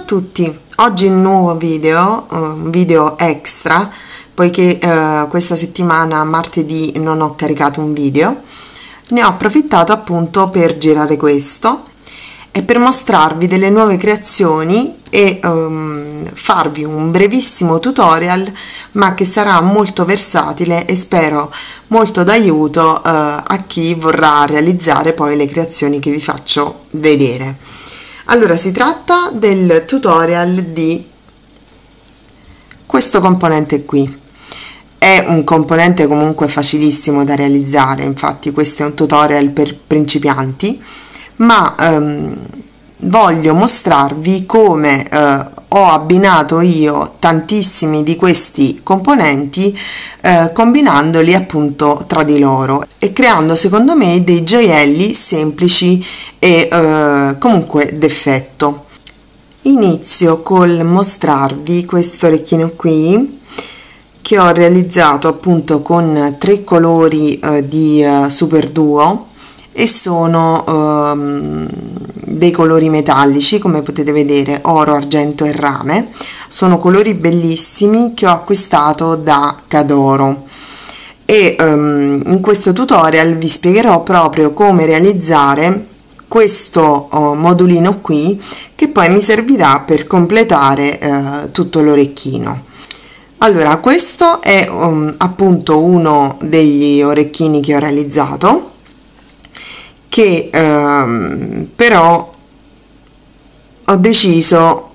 tutti, oggi un nuovo video, un video extra, poiché questa settimana martedì non ho caricato un video, ne ho approfittato appunto per girare questo e per mostrarvi delle nuove creazioni e farvi un brevissimo tutorial, ma che sarà molto versatile e spero molto d'aiuto a chi vorrà realizzare poi le creazioni che vi faccio vedere. Allora, si tratta del tutorial di questo componente qui. È un componente comunque facilissimo da realizzare, infatti questo è un tutorial per principianti, ma voglio mostrarvi come ho abbinato io tantissimi di questi componenti combinandoli appunto tra di loro e creando secondo me dei gioielli semplici e comunque d'effetto. Inizio col mostrarvi questo orecchino qui che ho realizzato appunto con 3 colori di Super Duo e sono dei colori metallici, come potete vedere, oro, argento e rame. Sono colori bellissimi che ho acquistato da Cadoro e in questo tutorial vi spiegherò proprio come realizzare questo modulino qui, che poi mi servirà per completare tutto l'orecchino. Allora, questo è appunto uno degli orecchini che ho realizzato, che però ho deciso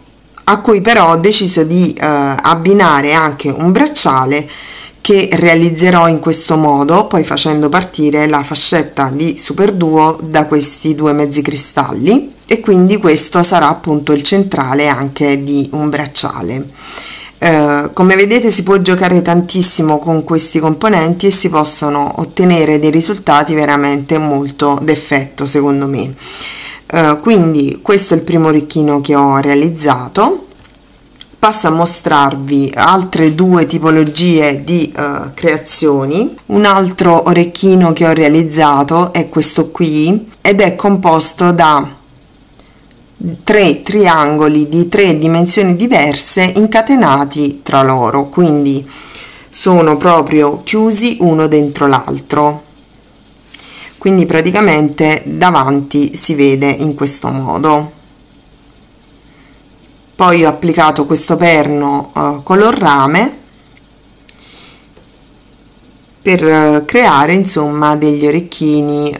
di abbinare anche un bracciale che realizzerò in questo modo, poi facendo partire la fascetta di Super Duo da questi 2 mezzi cristalli, e quindi questo sarà appunto il centrale anche di un bracciale. Come vedete si può giocare tantissimo con questi componenti e si possono ottenere dei risultati veramente molto d'effetto, secondo me. Quindi questo è il primo orecchino che ho realizzato. Passo a mostrarvi altre 2 tipologie di creazioni. Un altro orecchino che ho realizzato è questo qui ed è composto da 3 triangoli di 3 dimensioni diverse incatenati tra loro, quindi sono proprio chiusi uno dentro l'altro, quindi praticamente davanti si vede in questo modo. Poi ho applicato questo perno color rame per creare insomma degli orecchini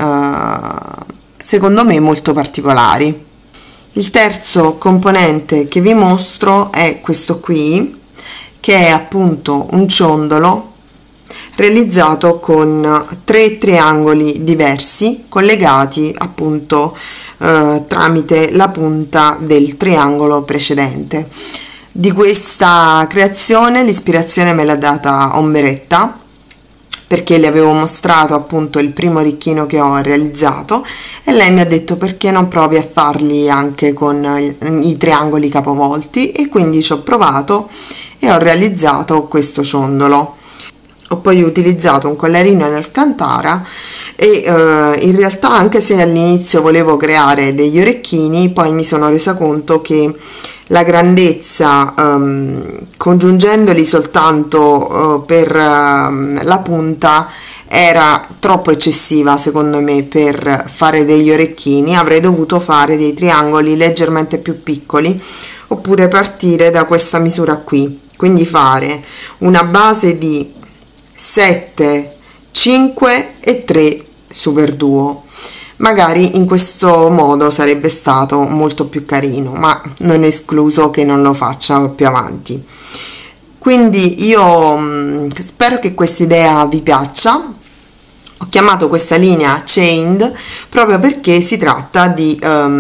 secondo me molto particolari. Il terzo componente che vi mostro è questo qui, che è appunto un ciondolo realizzato con 3 triangoli diversi collegati appunto tramite la punta del triangolo precedente. Di questa creazione l'ispirazione me l'ha data Ombretta, perché le avevo mostrato appunto il primo orecchino che ho realizzato e lei mi ha detto perché non provi a farli anche con i triangoli capovolti, e quindi ci ho provato e ho realizzato questo ciondolo. Ho poi utilizzato un collarino in alcantara e in realtà, anche se all'inizio volevo creare degli orecchini, poi mi sono resa conto che la grandezza congiungendoli soltanto per la punta era troppo eccessiva secondo me per fare degli orecchini. Avrei dovuto fare dei triangoli leggermente più piccoli, oppure partire da questa misura qui, quindi fare una base di 7, 5 e 3 Super Duo. Magari in questo modo sarebbe stato molto più carino, ma non è escluso che non lo faccia più avanti. Quindi io spero che questa idea vi piaccia. Ho chiamato questa linea Chained proprio perché si tratta di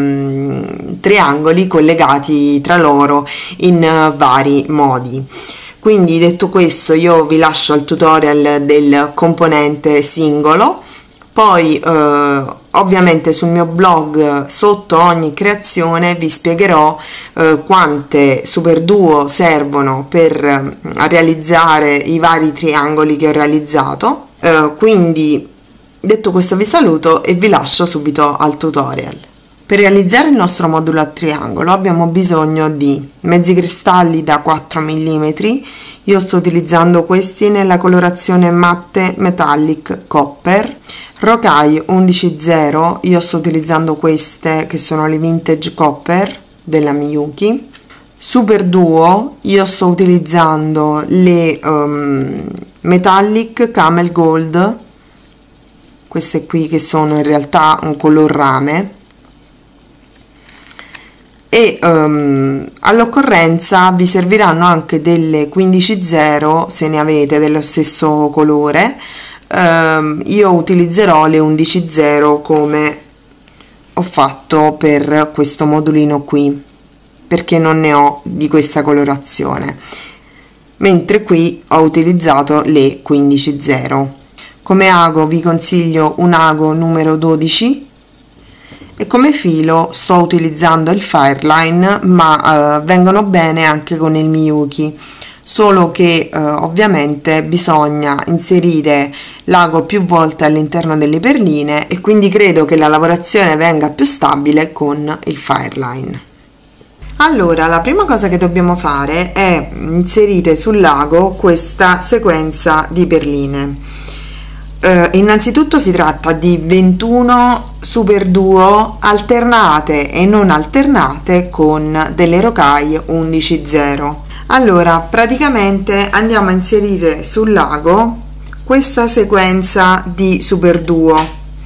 triangoli collegati tra loro in vari modi. Quindi, detto questo, io vi lascio al tutorial del componente singolo. Poi ovviamente sul mio blog sotto ogni creazione vi spiegherò quante Super Duo servono per realizzare i vari triangoli che ho realizzato. Quindi, detto questo, vi saluto e vi lascio subito al tutorial. Per realizzare il nostro modulo a triangolo abbiamo bisogno di mezzi cristalli da 4 mm, io sto utilizzando questi nella colorazione matte metallic copper, rocaille 11.0, io sto utilizzando queste che sono le vintage copper della Miyuki, super duo, io sto utilizzando le metallic camel gold, queste qui che sono in realtà un color rame, e all'occorrenza vi serviranno anche delle 15.0 se ne avete dello stesso colore. Io utilizzerò le 11.0 come ho fatto per questo modulino qui, perché non ne ho di questa colorazione, mentre qui ho utilizzato le 15.0. Come ago vi consiglio un ago numero 12 e come filo sto utilizzando il Fireline, ma vengono bene anche con il Miyuki, solo che ovviamente bisogna inserire l'ago più volte all'interno delle perline e quindi credo che la lavorazione venga più stabile con il Fireline. Allora, la prima cosa che dobbiamo fare è inserire sull'ago questa sequenza di perline. Innanzitutto si tratta di 21 super duo alternate e non alternate con delle rocaille 11.0. Allora, praticamente andiamo a inserire sull'ago questa sequenza di super duo,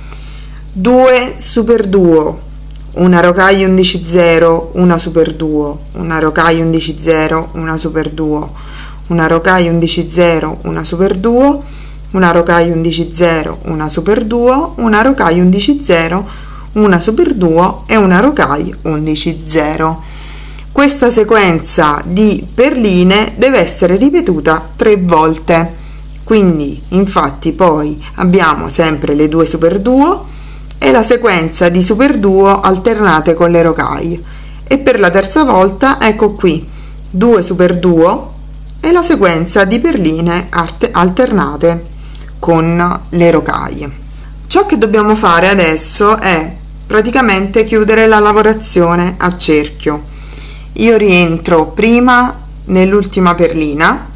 2 super duo, una rocaille 11.0, una super duo, una rocaille 11.0, una super duo, una rocaille 11.0, una super duo, una rocaille 11.0, una super duo, una rocaille 11.0, una super duo e una rocaille 11.0. Questa sequenza di perline deve essere ripetuta 3 volte, quindi infatti poi abbiamo sempre le 2 super duo e la sequenza di super duo alternate con le rocaille, e per la terza volta ecco qui 2 super duo e la sequenza di perline alternate con le rocaille. Ciò che dobbiamo fare adesso è praticamente chiudere la lavorazione a cerchio. Io rientro prima nell'ultima perlina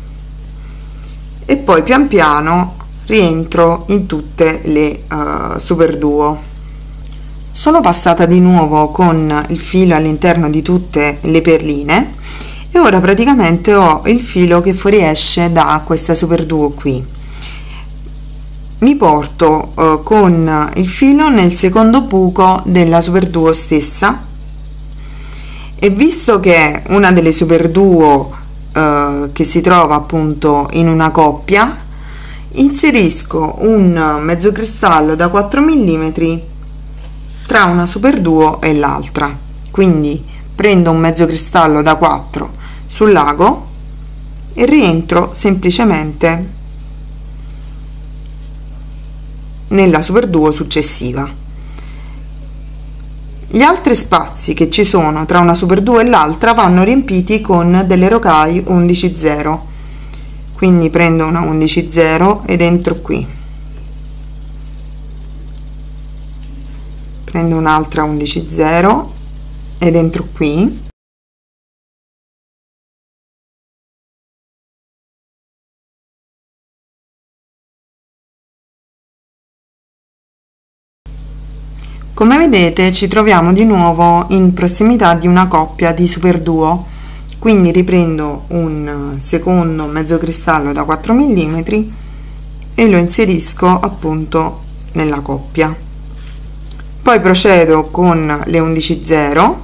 e poi pian piano rientro in tutte le super duo. Sono passata di nuovo con il filo all'interno di tutte le perline e ora praticamente ho il filo che fuoriesce da questa super duo qui. Mi porto con il filo nel secondo buco della super duo stessa e visto che è una delle super duo che si trova appunto in una coppia, inserisco un mezzo cristallo da 4 mm tra una super duo e l'altra, quindi prendo un mezzo cristallo da 4 sull'ago e rientro semplicemente nella super duo successiva. Gli altri spazi che ci sono tra una super duo e l'altra vanno riempiti con delle rocaille 11.0, quindi prendo una 11.0 ed entro qui, prendo un'altra 11.0 ed entro qui, come vedete ci troviamo di nuovo in prossimità di una coppia di super duo, quindi riprendo un secondo mezzo cristallo da 4 mm e lo inserisco appunto nella coppia, poi procedo con le 11.0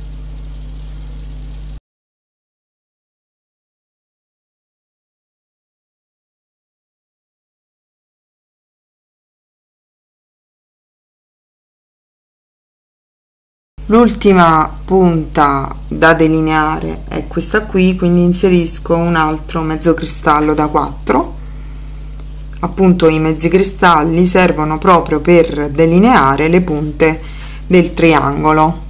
l'ultima punta da delineare è questa qui, quindi inserisco un altro mezzo cristallo da 4. Appunto i mezzi cristalli servono proprio per delineare le punte del triangolo.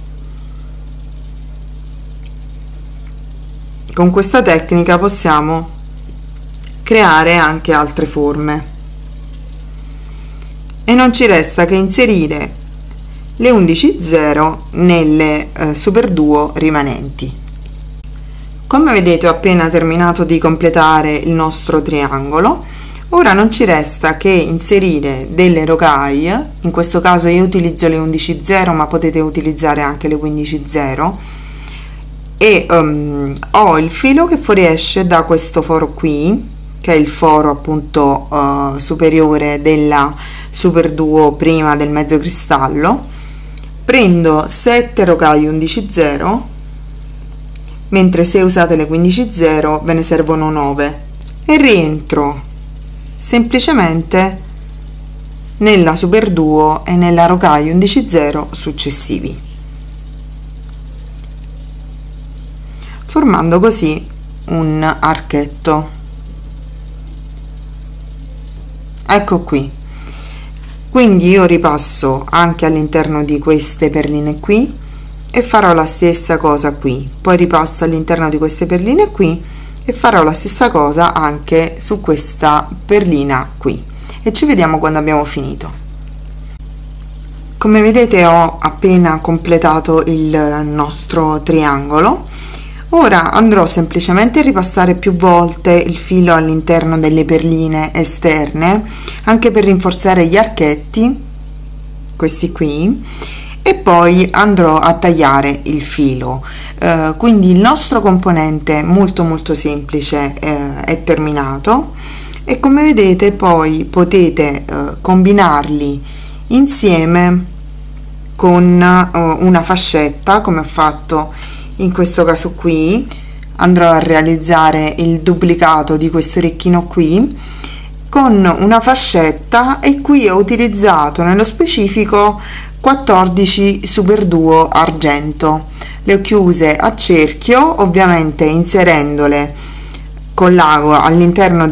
Con questa tecnica possiamo creare anche altre forme e non ci resta che inserire le 11 0 nelle superduo rimanenti. Come vedete, ho appena terminato di completare il nostro triangolo. Ora non ci resta che inserire delle rocaille. In questo caso io utilizzo le 11 0, ma potete utilizzare anche le 15 0, e ho il filo che fuoriesce da questo foro qui, che è il foro appunto superiore della superduo prima del mezzo cristallo. Prendo 7 rocaille 11 0, mentre se usate le 15 0 ve ne servono 9, e rientro semplicemente nella superduo e nella rocaille 11 0 successivi, formando così un archetto. Ecco qui. Quindi io ripasso anche all'interno di queste perline qui e farò la stessa cosa qui, poi ripasso all'interno di queste perline qui e farò la stessa cosa anche su questa perlina qui, e ci vediamo quando abbiamo finito. Come vedete, ho appena completato il nostro triangolo. Ora andrò semplicemente a ripassare più volte il filo all'interno delle perline esterne, anche per rinforzare gli archetti, questi qui, e poi andrò a tagliare il filo. Quindi il nostro componente molto semplice è terminato, e come vedete poi potete combinarli insieme con una fascetta, come ho fatto in questo caso qui. Andrò a realizzare il duplicato di questo orecchino qui con una fascetta, e qui ho utilizzato nello specifico 14 superduo argento. Le ho chiuse a cerchio, ovviamente inserendole con l'ago all'interno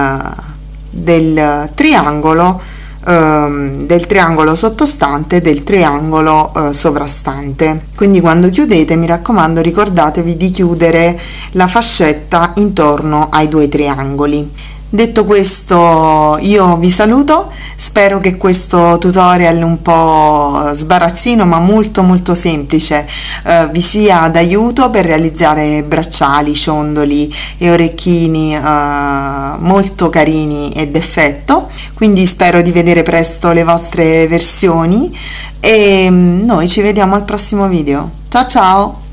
del triangolo sottostante e del triangolo sovrastante. Quindi quando chiudete, mi raccomando, ricordatevi di chiudere la fascetta intorno ai due triangoli. Detto questo, io vi saluto, spero che questo tutorial un po' sbarazzino ma molto semplice vi sia d'aiuto per realizzare bracciali, ciondoli e orecchini molto carini e d'effetto. Quindi spero di vedere presto le vostre versioni, e noi ci vediamo al prossimo video. Ciao ciao!